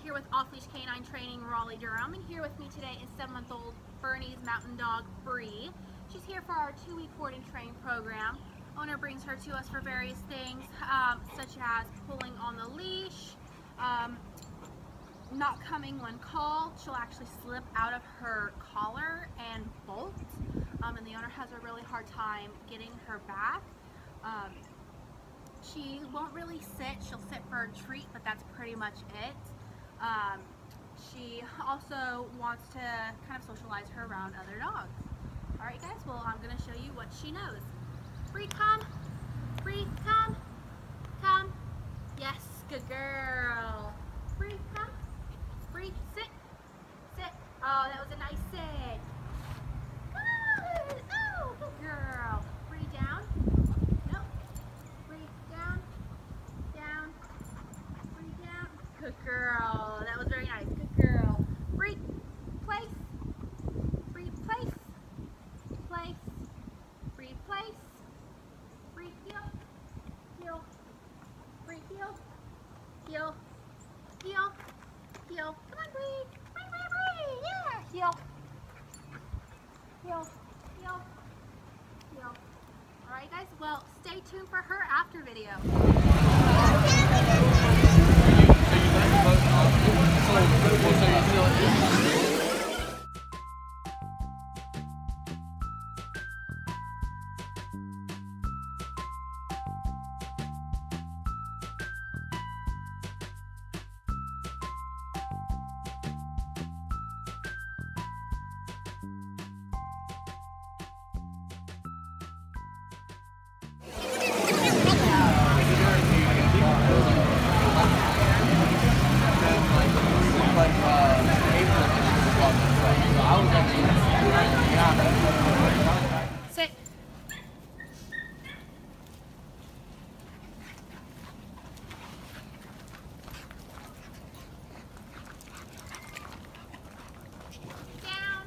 here with Off Leash Canine Training, Raleigh, Durham, and here with me today is 7-month-old Bernese Mountain Dog Bree. She's here for our 2-week board and train program. Owner brings her to us for various things, such as pulling on the leash, not coming when called. She'll actually slip out of her collar and bolt, and the owner has a really hard time getting her back. She won't really sit. She'll sit for a treat, but that's pretty much it. She also wants to kind of socialize her around other dogs. Alright guys, well I'm going to show you what she knows. Bree, come. Bree, come. Come. Yes, good girl. Bree, come. Bree, sit. Sit. Oh, that was a nice sit. Good. Oh, good girl. Bree, down. Nope. Bree, down. Down. Bree, down. Good girl. That was very nice. Good girl. Bree, place. Bree, place. Place. Bree, place. Bree, heel. Heel. Bree, heel. Heel. Heel. Heel. Come on, Bree. Bree, Bree, Bree. Yeah. Heel. Heel. Heel. Heel. Alright guys, well stay tuned for her after video. Sit. Down.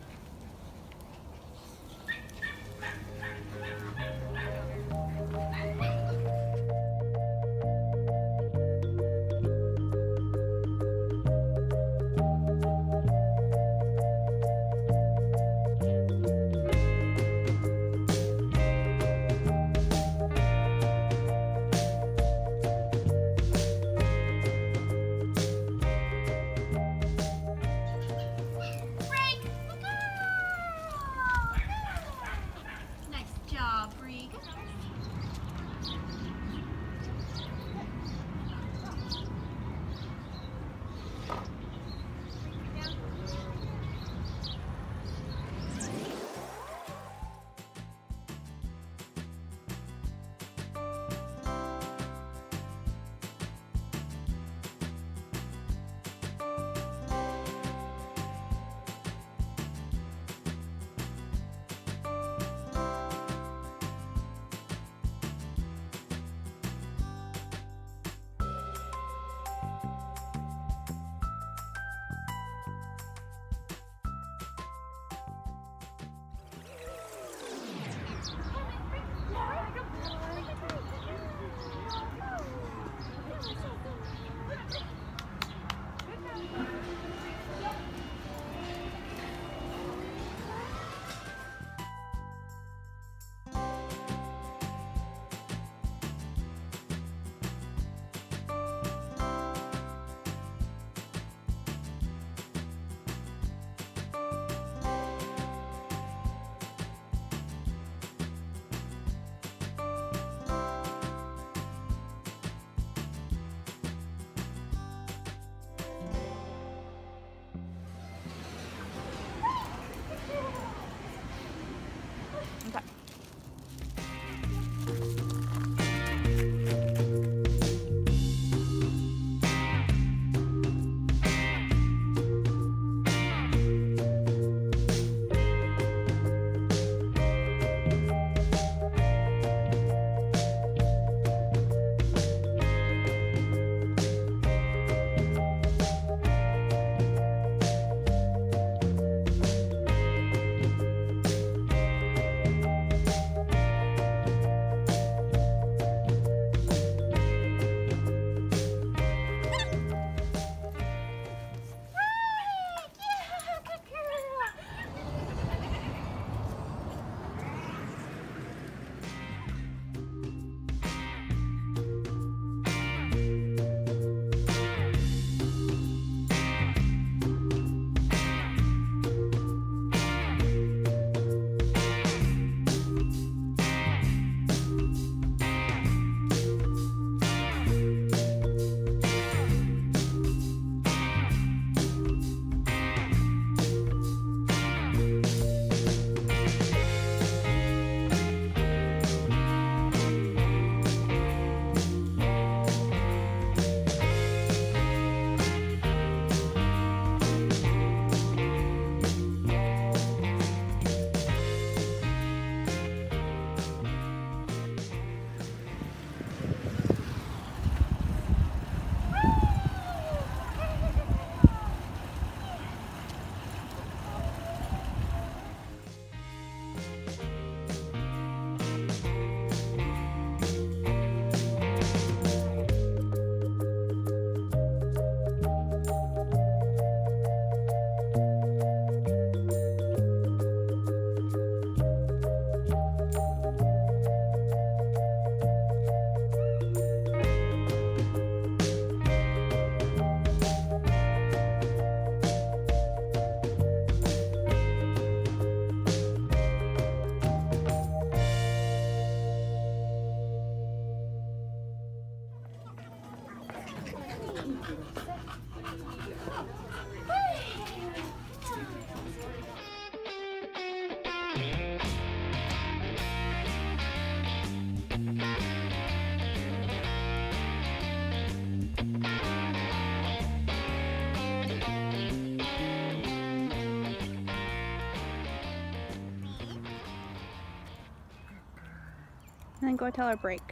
And then go tell her break.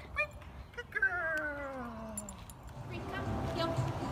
Break, come. Yo.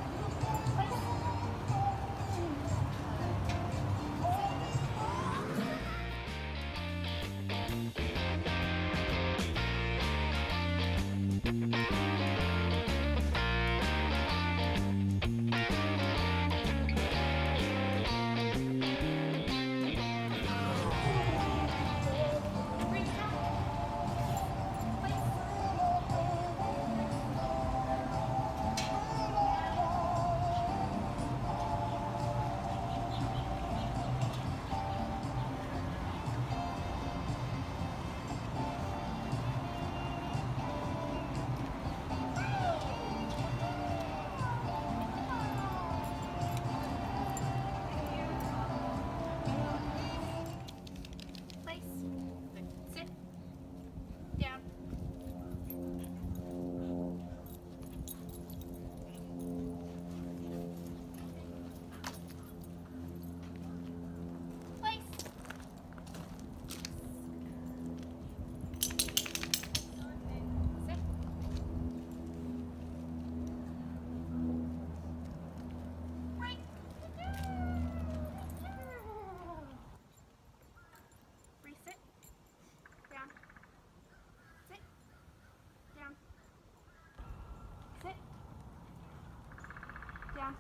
Down.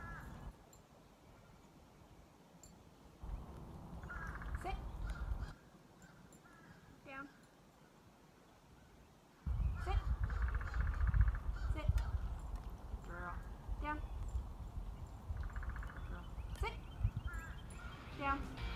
Sit. Down. Sit. Sit. Girl. Down. Girl. Sit. Down.